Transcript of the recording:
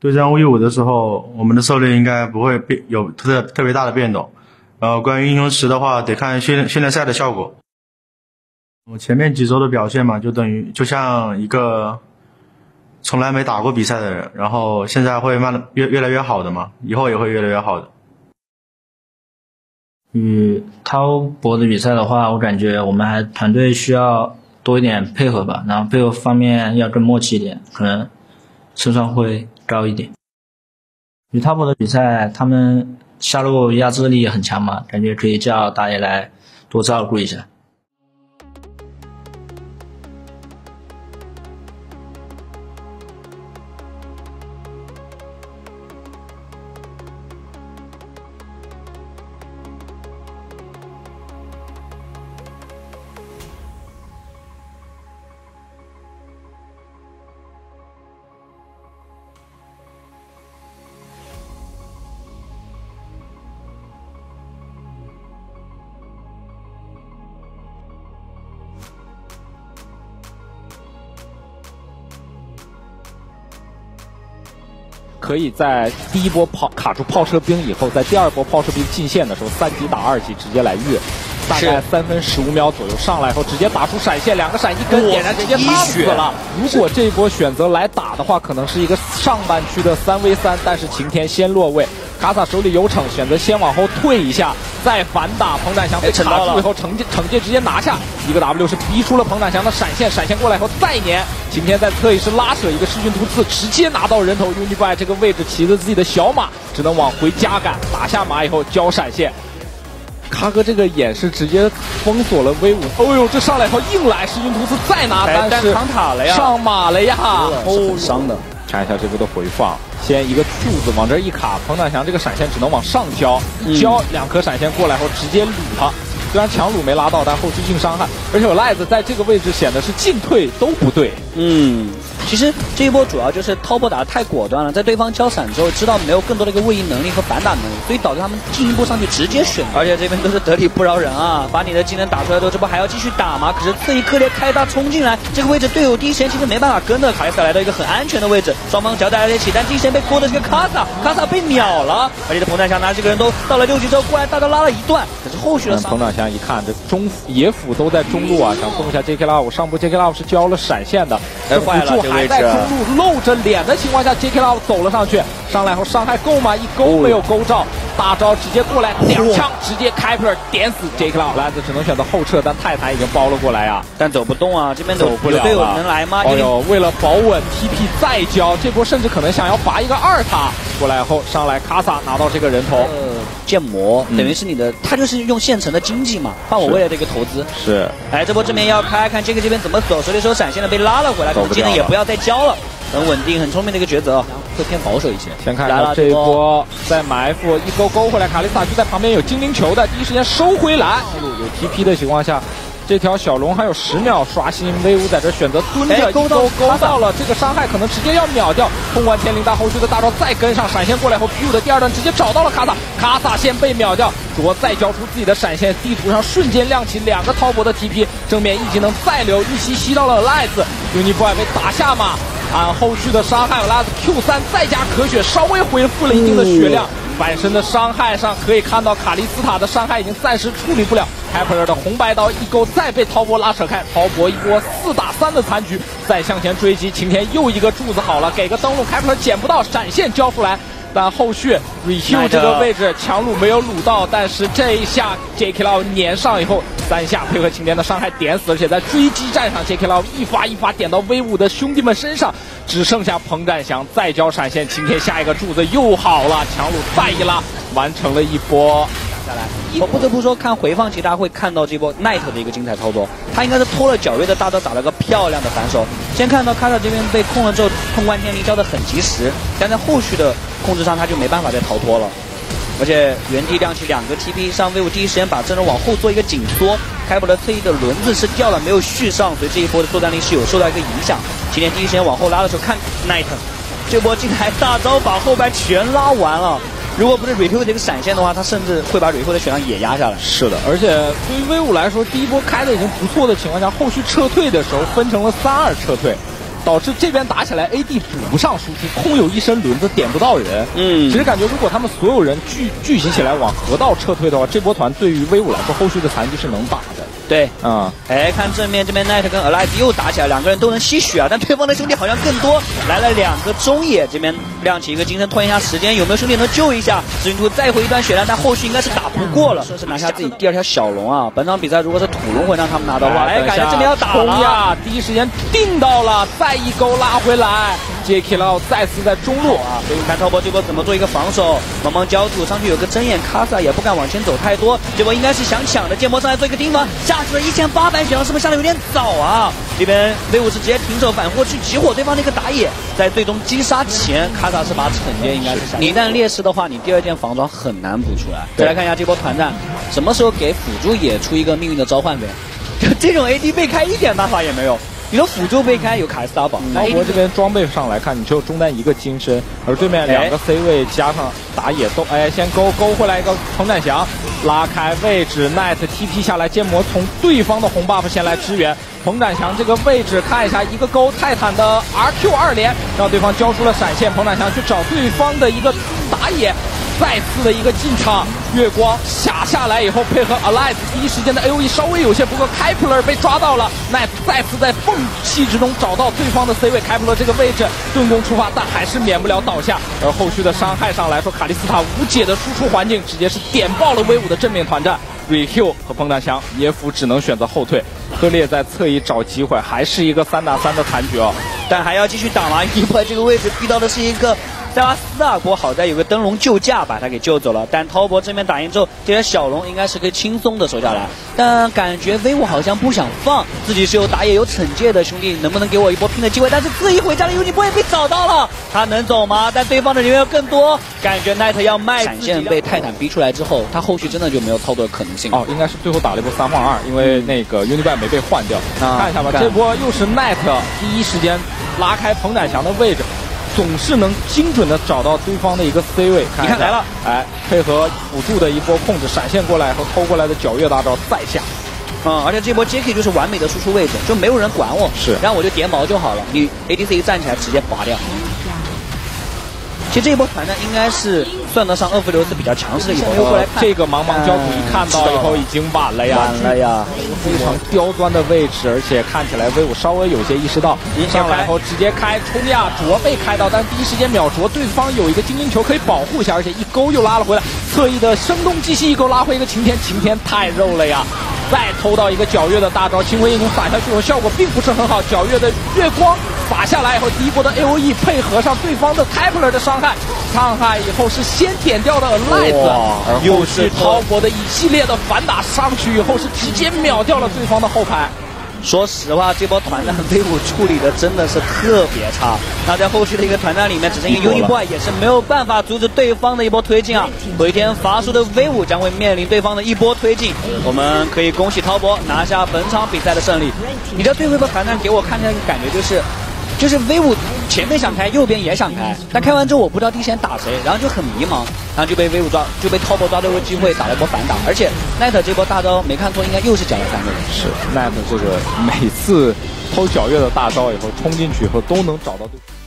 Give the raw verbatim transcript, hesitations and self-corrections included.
对战 V 五的时候，我们的策略应该不会变有特特别大的变动。然后关于英雄池的话，得看训练训练赛的效果。我前面几周的表现嘛，就等于就像一个从来没打过比赛的人，然后现在会慢的越越来越好的嘛，以后也会越来越好的。 与滔博的比赛的话，我感觉我们还团队需要多一点配合吧，然后配合方面要更默契一点，可能胜算会高一点。与滔博的比赛，他们下路压制力很强嘛，感觉可以叫大爷来多照顾一下。 可以在第一波炮卡住炮车兵以后，在第二波炮车兵进线的时候，三级打二级直接来越，大概三分十五秒左右上来以后，直接打出闪现，两个闪一根点燃，直接打死了。如果这一波选择来打的话，可能是一个上半区的三 v 三，但是晴天先落位，卡萨手里有惩，选择先往后退一下，再反打。彭展翔被卡住以后，惩戒惩戒直接拿下，一个 W 是逼出了彭展翔的闪现，闪现过来以后再粘。晴天在侧翼是拉扯一个弑君突刺，直接拿到人头。Uniby 这个位置骑着自己的小马，只能往回加赶，打下马以后交闪现。卡哥这个眼是直接封锁了 V 五，哦呦，这上来以后硬来弑君突刺再拿，但是扛塔了呀， 上马了呀， 哦，伤的。 看一下这波的回放，先一个柱子往这一卡，彭展翔这个闪现只能往上交，一交两颗闪现过来后直接捋他。虽然强弩没拉到，但后续性伤害，而且我赖子在这个位置显得是进退都不对。 嗯，其实这一波主要就是滔博打得太果断了，在对方交闪之后，知道没有更多的一个位移能力和反打能力，所以导致他们进一步上去直接选。而且这边都是得理不饶人啊，把你的技能打出来之后，这波还要继续打吗？可是侧翼克烈开大冲进来，这个位置队友第一时间其实没办法跟的，卡利斯塔来到一个很安全的位置，双方脚打在一起，但第一时间被拖的是个卡萨，卡萨被秒了，而且这彭展翔拿这个人都到了六级之后过来大招拉了一段，可是后续的彭展翔一看这中野辅都在中路啊，想动一下 J K Love， 上部 J K Love 是交了闪现的， 哎坏了，这个还在中路露着脸的情况下 ，J K Love 走了上去，上来后伤害够吗？一勾没有勾着，大招直接过来，两枪直接开 Piper 点死 J K Love， 篮子只能选择后撤，但泰坦已经包了过来啊， 但走不动啊，这边走不了， 队友能来吗？ 哎呦，为了保稳 T P 再交，这波甚至可能想要拔一个二塔过来后，上来卡萨拿到这个人头。 呃建模、嗯、等于是你的，他就是用现成的经济嘛，换我未来的一个投资。 是， 哎，这波正面要开，看这个这边怎么走，手里手闪现的被拉了回来，技能也不要再交了，很稳定，很聪明的一个抉择，会偏保守一些。 先看一下这一波再埋伏一勾勾回来，卡利斯塔就在旁边有精灵球的，第一时间收回来，有 T P 的情况下。这条小龙还有十秒刷新 ，V 五在这选择蹲着，勾勾勾到了，这个伤害可能直接要秒掉。通关天灵大后续的大招再跟上，闪现过来后 ，P 五的第二段直接找到了卡萨，卡萨先被秒掉，卓再交出自己的闪现，地图上瞬间亮起两个滔博的 T P， 正面一技能再留一吸吸到了赖子 ，Uniboy 被打下马，按后续的伤害，拉子 Q 三再加可血，稍微恢复了一定的血量。反身的伤害上可以看到卡利斯塔的伤害已经暂时处理不了 ，Hyper 的红白刀一勾再被滔博拉扯开，滔博一波四打三的残局，再向前追击，晴天又一个柱子好了，给个登陆 ，Hyper 捡不到，闪现交出来。但后续 Reheal 这个位置强弩没有撸到，但是这一下 J K Love 粘上以后，三下配合晴天的伤害点死，而且在追击战上 J K Love 一发一发点到 V 五的兄弟们身上，只剩下彭展翔再交闪现，晴天下一个柱子又好了，强弩再一拉，完成了一波。 下来，我不得不说，看回放其实大家会看到这波 Knight 的一个精彩操作，他应该是拖了皎月的大招，打了个漂亮的反手。先看到卡萨这边被控了之后，通关天灵交的很及时，但在后续的控制上他就没办法再逃脱了，而且原地亮起两个 T P， 上 V 五第一时间把阵容往后做一个紧缩，开普勒侧翼的轮子是掉了没有续上，所以这一波的作战力是有受到一个影响。今天第一时间往后拉的时候，看 Knight 这波进来大招把后排全拉完了。如果不是 Reheal 这个闪现的话，他甚至会把 Reheal 的血量也压下来。 是的，而且对于 V 五来说，第一波开的已经不错的情况下，后续撤退的时候分成了三二撤退， 导致这边打起来 A D 补不上输出，空有一身轮子点不到人。嗯，其实感觉如果他们所有人聚聚集起来往河道撤退的话，这波团对于威武来说后续的残局是能打的。 对， 嗯， 哎，看正面这边 Knight 跟 Alive 又打起来，两个人都能吸血啊，但对方的兄弟好像更多，来了两个中野，这边亮起一个金身拖延一下时间，有没有兄弟能救一下？紫云兔再回一段血量，但后续应该是打不过了，顺势拿下自己第二条小龙啊！本场比赛如果是土龙会让他们拿的话，哎，感觉这边要打了呀！第一时间定到了，再一勾拉回来 ，J K 老再次在中路啊！所以看滔博这波怎么做一个防守，茫茫焦土上去有个睁眼，卡萨也不敢往前走太多，这波应该是想抢的，剑魔上来做一个盯防，下去了一千八百血量，是不是下的有点早啊？这边威武是直接停手反过去集火对方那个打野，在最终击杀前，卡萨是把惩戒应该是下。你一旦劣势的话，你第二件防装很难补出来。再来看一下这波团战，什么时候给辅助野出一个命运的召唤呗？就这种 A D 被开一点办法也没有。你的辅助被开有卡斯达宝， 滔博这边装备上来看，你只有中单一个金身，而对面两个 C 位加上打野都，哎，先勾勾回来一个彭展翔，拉开位置 ，Knight T P 下来，剑魔从对方的红 buff 先来支援，彭展翔这个位置看一下，一个勾泰坦的 R Q 二连，让对方交出了闪现，彭展翔去找对方的一个打野。再次的一个进场，月光下下来以后，配合 Alive 第一时间的 A O E 稍微有些不够 ，Kepler 被抓到了，奈再次在缝隙之中找到对方的 C 位 ，Kepler 这个位置盾弓出发，但还是免不了倒下。而后续的伤害上来说，卡莉斯塔无解的输出环境，直接是点爆了威武的正面团战。Req 和彭大强野辅只能选择后退，赫烈在侧翼找机会，还是一个三打三的残局哦， 但还要继续打嘛，因为这个位置逼到的是一个。塞巴斯啊，不过好在有个灯笼救驾把他给救走了。但滔博这边打赢之后，这条小龙应该是可以轻松的守下来。但感觉威武好像不想放，自己是有打野有惩戒的兄弟，能不能给我一波拼的机会？但是自己回家的尤尼波也被找到了，他能走吗？但对方的人员更多，感觉 Knight 要卖。闪现被泰坦逼出来之后，他后续真的就没有操作的可能性哦，应该是最后打了一波三换二，因为那个 Uniback 没被换掉。啊、看一下吧，这波又是 Knight 第一时间拉开彭展翔的位置。总是能精准的找到对方的一个 C 位， 你看来了， 哎，配合辅助的一波控制，闪现过来和偷过来的皎月大招再下， 嗯，而且这波 J K 就是完美的输出位置，就没有人管我， 是， 然后我就叠毛就好了，你 A D C 一站起来直接拔掉。其实这一波团战应该是算得上厄弗留斯比较强势的一波。 过来看这个茫茫焦土一看到以后已经晚了呀， 晚了呀， 非常刁钻的位置，而且看起来威武稍微有些意识到，上来后直接开冲呀，卓被开到，但第一时间秒卓，对方有一个精灵球可以保护一下，而且一勾又拉了回来，侧翼的声东击西一勾拉回一个晴天，晴天太肉了呀！再偷到一个皎月的大招，轻微一攻打下去后效果并不是很好，皎月的月光打下来以后，第一波的 A O E 配合上对方的 Kepler 的伤害，伤害以后是先点掉的 Alive， 而又是滔博的一系列的反打上去以后是直接秒掉了对方的后排。 说实话，这波团战威武处理的真的是特别差。那在后续的一个团战里面，只剩一个 Uniboy 也是没有办法阻止对方的一波推进啊。回天乏术的威武将会面临对方的一波推进。我们可以恭喜滔博拿下本场比赛的胜利。你的最后一波团战给我看起来的感觉就是。就是威武前面想开，右边也想开，但开完之后我不知道第一时间打谁，然后就很迷茫，然后就被威武抓，就被滔博抓到一个机会打了一波反打，而且 Knight 这波大招没看错，应该又是缴了三个人。 是 Knight 这个每次偷皎月的大招以后冲进去以后都能找到对。